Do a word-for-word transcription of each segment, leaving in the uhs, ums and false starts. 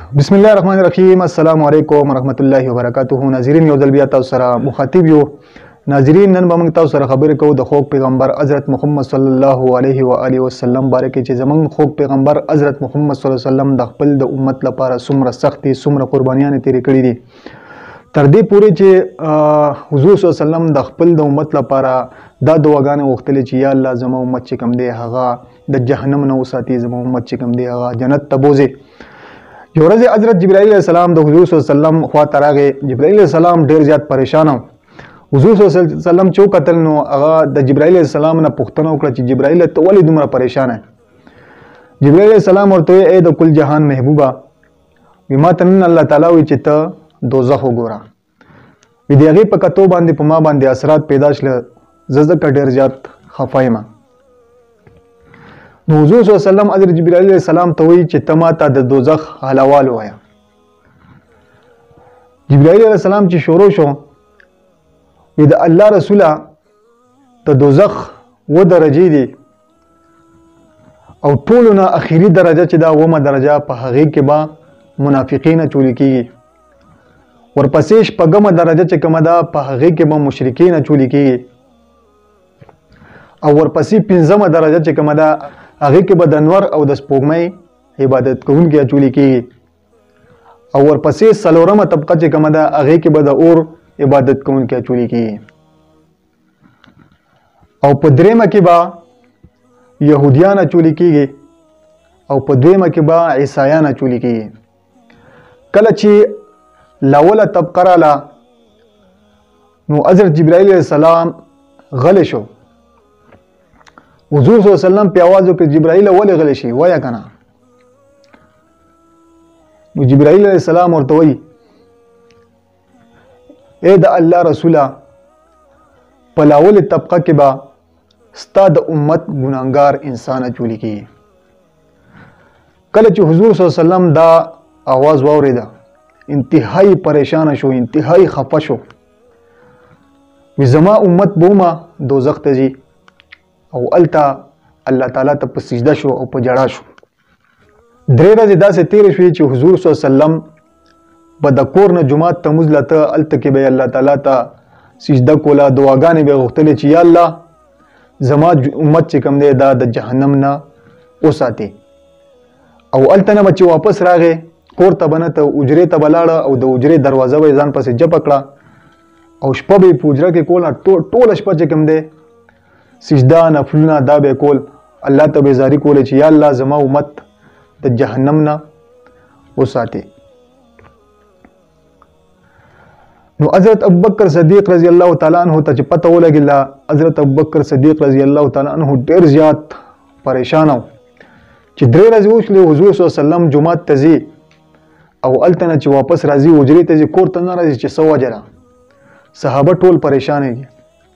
بسم الله الرحمن الرحیم. السلام علیکم ورحمۃ اللہ وبرکاتہ. ناظرین یو ځل بیا تاسو سره مخاطب یو. ناظرین نن به موږ تاسو سره خبرې کوو د خوږ پیغمبر حضرت محمد صلی الله علیه و آله وسلم باره کې چې زموږ خوږ پیغمبر حضرت محمد صلی الله علیه وسلم د خپل د امت لپاره څومره سختي څومره قربانیانې تیرې کړې دي، تر دې پورې چې حضور صلی الله علیه وسلم د خپل د امت لپاره دا دعاګانې وغوښتلې چې یا الله زما امت چې کوم دی هغه د جهنم نه وساتي، زما امت چې کوم دی هغه جنت ته بوځي. یو ورځ حضرت جبرائیل علیه السلام د حضور صلی الله علیه وسلم خواته راغی. جبرائیل علیه السلام ډېر زیات پریشان و. حضور صلی الله علیه وسلم چې وکتل نو هغه د جبرائیل علیه السلام نه پوښتنه وکړه چې جبرائیل ته ولې دومره پریشان یې؟ جبرائیل علیه السلام ورته وویل ای د کل جهان محبوبه، وی ما ته نن الله تعالی وایي چې ته دوزخ وګوره. وی د هغې په کتو باندې په ما باندې اثرات پیدا شله، زه ځکه ډېر زیات خفه یم. نو حضور صلی الله علیه وسلم حضرت جبرائیل علیه السلام ته وایي چې ته ماته د دوزخ حالوال ووایه. جبرائیل علیه السلام چې شروع شو، وی د الله رسوله د دوزخ و درجې دي او ټولو نه اخري درجه چې دا اومه درجه په هغې کې به منافقین اچولي کېږي. ورپسې شپږمه درجه چې کومه ده په هغې کې به مشرکین اچولي کېږي او ورپسې پنځمه درجه چې کومه ده هغې کې به د نور او د سپوږمۍ عبادت کوونکي اچولي کېږي او ورپسې څلورمه طبقه چې کومه ده هغې کې به د اور عبادت کوونکي اچولي کېږي او په درېیمه کې به یهودیان اچولي کېږي او په دویمه کې به عیسایان اچولي کېږي. کله چې لاوله طبقه راله نو حضرت جبرائیل علیه السلام غلی شو. حضور صلی الله علیه وسلم په آواز وکړ جبرائیل ولې غلی شي، وایه که نه؟ نو جبرائیل علیه السلام ورته وایي ای د الله رسوله په لاولې طبقه کې به ستا د امت ګناهګار انسان اچولي کېږي. کله چې حضور صلی الله علیه وسلم دا آواز واورېده انتهایی پریشانه شو، انتهایی خفه شو. وی زما امت به ومه دوزخ ته ځي او هلته الله تعالی ته په سجده شو او په ژړا شو. درې ورځې داسې تېرې شوې چې حضور صلی الله علیه وسلم به د کور نه جومات ته مونځ لاته، هلته کې به یې الله تعالی ته سجده کوله، دعاګانې به یې غوښتلې چې یا الله زما امت چې کوم دی دا د جهنم نه وساتې. او هلته نه به چې واپس راغې کور ته به نه ته حجرې ته به لاړه او د حجرې دروازه به یې ځان پسې جپه کړه او شپه به یې په حجره کې کوله. ټوله شپه چې کوم دی سجده نفلونه دا به یې کول، الله ته به یې زاري کولې چې یا الله زما امت د جهنم نه وساتې. نو حضرت ابوبکر صدیق رضی الله تعالی عنہ ته چې پته ولګېده، حضرت ابوبکر صدیق رضی الله تعالی عنہ ډېر زیات پریشان و چې درې ورځې وشولې حضور صلی الله علیه وسلم جومات ته ځي او هلته نه چې واپس راځي حجرې ته ځي، کور ته نه راځي چې څه وجه ده. صحابه ټول پریشانه دي.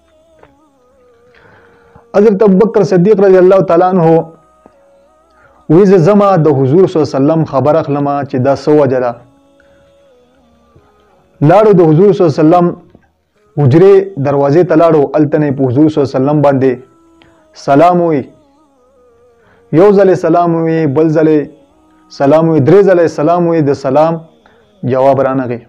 حضرت ابوبکر صدیق رضی الله تعالی عنہ وی زه ځمه د حضور صلی الله علیه وسلم خبر اخلمه چې دا څه وجه ده. لاړو د حضور صلی الله علیه وسلم حجرې دروازې ته لاړو، هلته نه په حضور صلی الله علیه وسلم باندې سلام وی، یو ځلې سلام وی، بل ځلې سلام وی، درې ځلې سلام وی، د سلام جواب رانغی.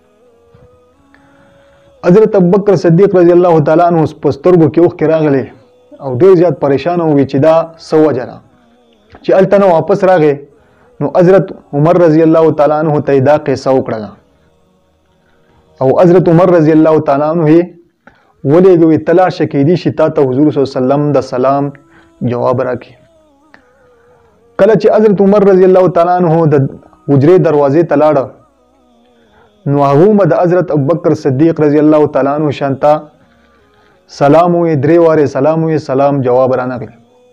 حضرت ابوبکر صدیق رضی الله تعالی عنہ په سترګو کې اوښکې راغلې او ډېر زیات پریشان وی چې دا څه وجه ده. چې هلته نه واپس راغې نو حضرت عمر رضی الله تعالی عنہ ته یې دا قصه وکړله او حضرت عمر رضی الله تعالی عنہ یې ولېږه، وی ته لاړ شه کیدای شي تا ته حضور صلی الله علیه وسلم د سلام جواب راکړي. کله چې حضرت عمر رضی الله تعالی عنہ د حجرې دروازې ته لاړه نو هغه هم د حضرت ابوبکر صدیق رضی الله تعالی عنہ شانته سلام وی، درې وارې سلام وی، سلام جواب رانغی.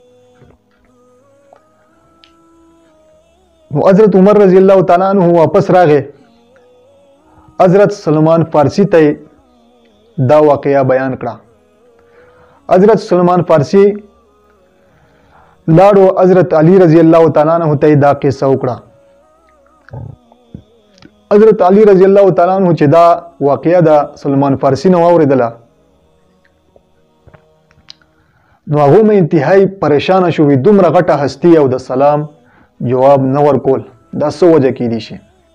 نو حضرت عمر رضی الله تعالی عنہ واپس راغې، حضرت سلمان فارسی ته دا واقعه بیان کړه. حضرت سلمان فارسی لاړو، حضرت علی رضی الله تعالی عنہ ته دا قصه وکړه. حضرت علی رضی الله تعالی عنہ چې دا واقعه د سلمان فارسی نه واورېدله نو هغه مې انتهایی پریشان شو، دومره غټه هستی او د سلام جواب نه ورکول دا څه وجه کېدی شي.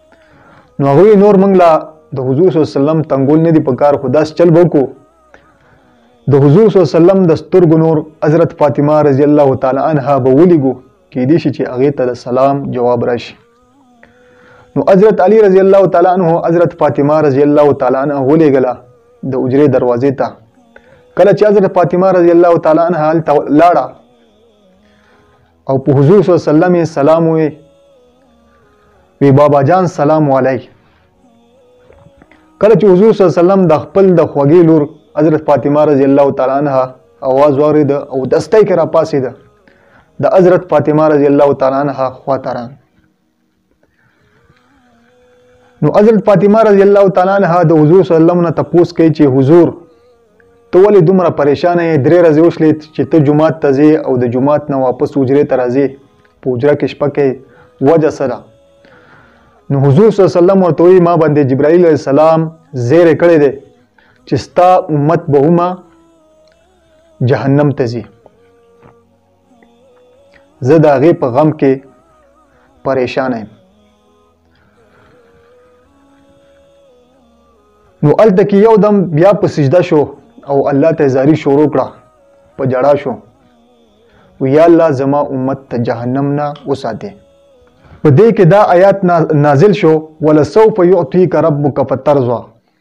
نو هغوی نور موږ لا د حضور صلی الله علیه وسلم تنګول نه دي پکار، خو داسې چل به وکړو د حضور صلی الله علیه وسلم د سترګو نور حضرت فاطمه رضی الله تعالی عنها به ولیږو، کیدای شي چې هغې ته د سلام جواب راشي. نو حضرت علی رضی الله تعالی عنه حضرت فاطمه رضی الله تعالی عنها ولېږله د حجرې دروازې ته. کله چې حضرت فاطمه رضی الله تعالی عنها هلته لاړه او په حضور صلی الله علیه وسلم یې سلام وی وی بابا جان سلام علی. کله چې حضور صلی الله علیه وسلم د خپل د خوږې لور حضرت فاطمه رضی الله تعالی عنها आवाज واورېده او دستۍ کې راپاڅېده، د حضرت فاطمه رضی الله تعالی عنها خواته راغی. نو حضرت فاطمه رضی الله تعالی عنها د حضور صلی الله علیه وسلم نه تپوس کوي چې حضور ته ولې دومره پریشانه یې؟ درې ورځې وشلې چې ته جومات ته ځې او د جومات نه واپس حجرې ته راځې، په حجره کې شپه کوې، وجه څه ده؟ نو حضور صلی الله علیه وسلم ورته وایي ما باندې جبرائیل علیه السلام زیری کړی دی چې ستا امت به هم جهنم ته ځي، زه د هغې په غم کې پریشانه یم. نو هلته کې یو دم بیا په سجده شو او الله ته زاری شروع کړه، په جړا شو، و یا الله زما امت ته جهنم نه وساتې. په دې کې دا آیات نازل شو ولسوف یعطیک ربک فترضی،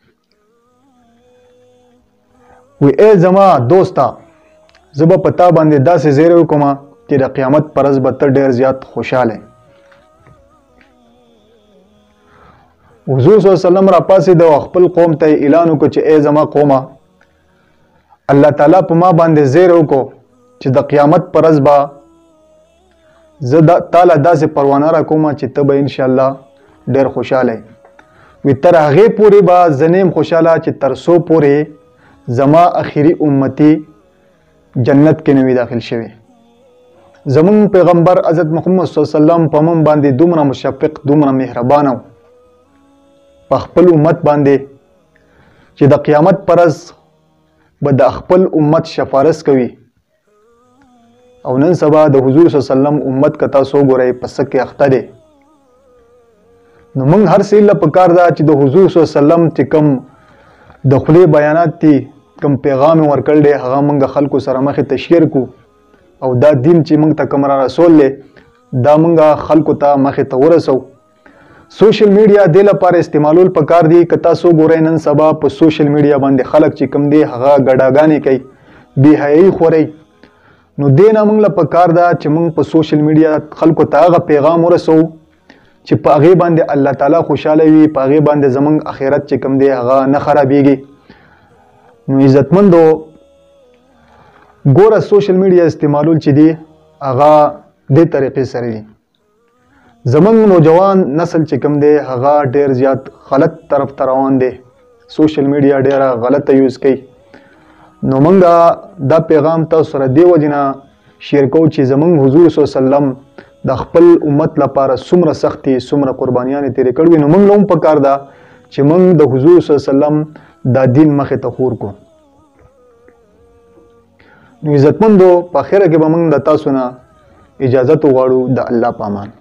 وی ای زما دوستا زه به په تا باندې داسې زیری وکړم چې د قیامت په ورځ به ته ډېر زیات خوشحاله. حضور صلی الله علیه وسلم را پاسېد او خپل قوم ته اعلان وکړ چې ای زما قومه الله تعالی په ما باندې زیری وکړو چې د قیامت په ورځ به زه تعالی داسې پروانه را کوم چې ته به انشاءالله ډېر خوشحاله. وی تر هغې پورې به زه نه یم خوشحاله چې تر څو پورې زما اخري امتی جنت کې نه وي داخل شوی. زمون پیغمبر حضرت محمد صلی الله علیه وسلم په موږ باندې دومره مشفق، دومره مهربان و په خپل امت باندې چې د قیامت پر ورځ به د خپل امت شفارس کوي. او نن سبا د حضور صلی الله علیه وسلم امت که تاسو وګورئ په څه کې اخته دی. نو موږ هر څه له پکار ده چې د حضور صلی الله علیه وسلم چې کوم د خولې بیانات دي، کوم پیغام یې ورکړی دی، هغه موږ خلکو سره مخې ته شیر کړو او دا دین چې موږ ته کوم را رسول دی دا موږ خلکو ته مخې ته ورسو. سوشل میډیا دې لپاره استعمالول پکار دي که تاسو ګورئ نن سبا په سوشل میډیا باندې خلک چې کوم دی هغه ګډاګانې کوي، بې حیایي خورئ. نو دې نه موږ له پکار ده چې موږ په سوشل میډیا خلکو ته هغه پیغام ورسو چې په هغې باندې الله تعالی خوشحاله وي، په هغې باندې زموږ آخرت چې کوم دی هغه نه خرابېږي. نو عزتمندو ګوره سوشل میډیا استعمالول چې دی هغه دې طریقې سره دي. زموږ نوجوان نسل چې کوم دی هغه ډېر زیات غلط طرف ته روان دی، سوشل میډیا ډېره غلطه یوز کوي. نو موږ دا پیغام تاسو سره دې وجې نه شیر کوو چې زموږ حضور صلی الله علیه وسلم د خپل امت لپاره څومره سختي څومره قربانیانې تېرې کړې وي، نو موږ له هم پکار ده چې موږ د حضور صلی الله علیه وسلم دا دین مخې ته خور کړو. نو عزتمندو په اخره کې به موږ د تاسو نه اجازت وغواړو د الله په امان.